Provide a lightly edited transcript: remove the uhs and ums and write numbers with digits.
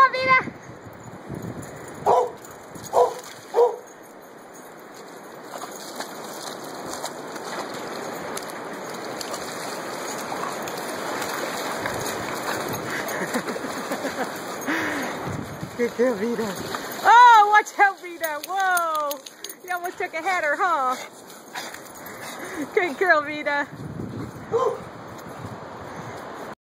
Vida! Good girl, Vida. Oh, watch out, Vida. Whoa. You almost took a header, huh? Good girl, Vida.